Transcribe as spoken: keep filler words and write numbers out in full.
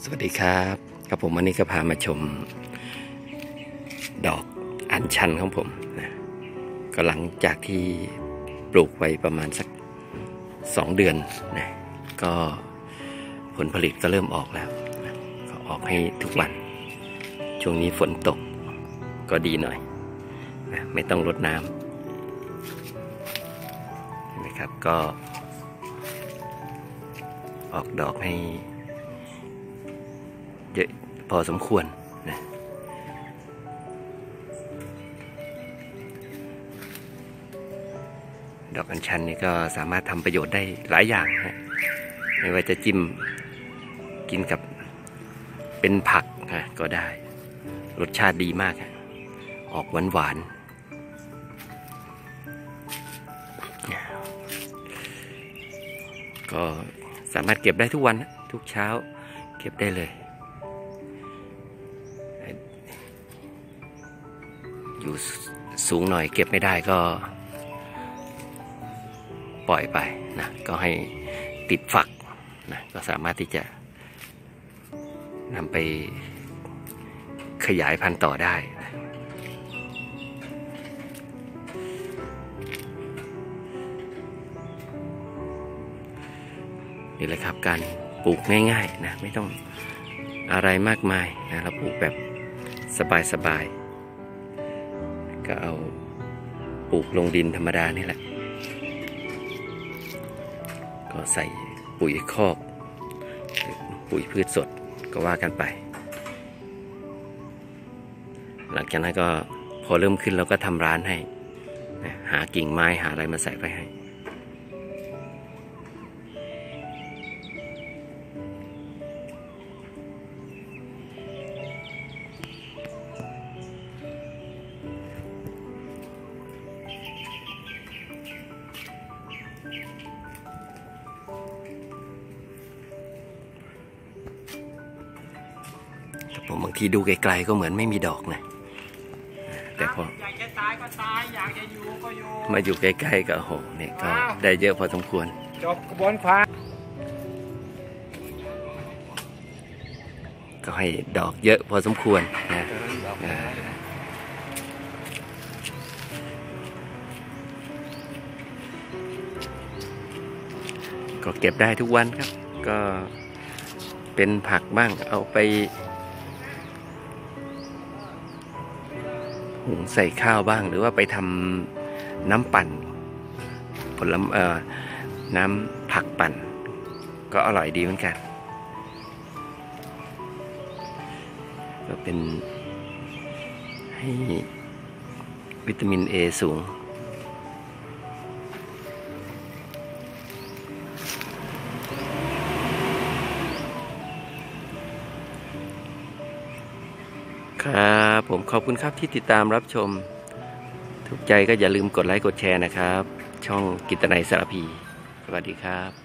สวัสดีครับครับผมวันนี้ก็พามาชมดอกอัญชันของผมนะก็หลังจากที่ปลูกไว้ประมาณสักสองเดือนนะก็ผลผลิตก็เริ่มออกแล้วนะก็ออกให้ทุกวันช่วงนี้ฝนตกก็ดีหน่อยนะไม่ต้องรดน้ำนะครับก็ออกดอกให้เยอะพอสมควรนะดอกอัญชันนี่ก็สามารถทำประโยชน์ได้หลายอย่างนะไม่ว่าจะจิ้มกินกับเป็นผักนะก็ได้รสชาติดีมากนะออกหวานหวานก็สามารถเก็บได้ทุกวันนะทุกเช้าเก็บได้เลยอยู่สูงหน่อยเก็บไม่ได้ก็ปล่อยไปนะก็ให้ติดฝักนะก็สามารถที่จะนำไปขยายพันธุ์ต่อได้นี่แหละครับการปลูกง่ายๆนะไม่ต้องอะไรมากมายนะเราปลูกแบบสบายๆก็เอาปลูกลงดินธรรมดานี่แหละก็ใส่ปุ๋ยคอกปุ๋ยพืชสดก็ว่ากันไปหลังจากนั้นก็พอเริ่มขึ้นเราก็ทำร้านให้นะหากิ่งไม้หาอะไรมาใส่ไปให้ผมบางทีดูไกลๆก็เหมือนไม่มีดอกนะแต่พออยากจะตายก็ตายอยากจะอยู่ก็อยู่มาอยู่ใกล้ๆก็โอ้โหเนี่ยก็ได้เยอะพอสมควรจบกระบวนความก็ให้ดอกเยอะพอสมควรนะก็เก็บได้ทุกวันครับก็เป็นผักบ้างเอาไปหุงใส่ข้าวบ้างหรือว่าไปทำน้ำปั่นผลไม้น้ำผักปั่นก็อร่อยดีเหมือนกันก็เป็นให้วิตามินเอสูงครับผมขอบคุณครับที่ติดตามรับชมถูกใจก็อย่าลืมกดไลค์กดแชร์นะครับช่องกิตนัยสารพีสวัสดีครับ